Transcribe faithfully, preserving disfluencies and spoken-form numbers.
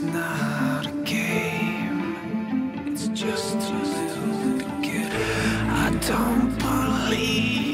not a game, it's just a little beginning. I don't believe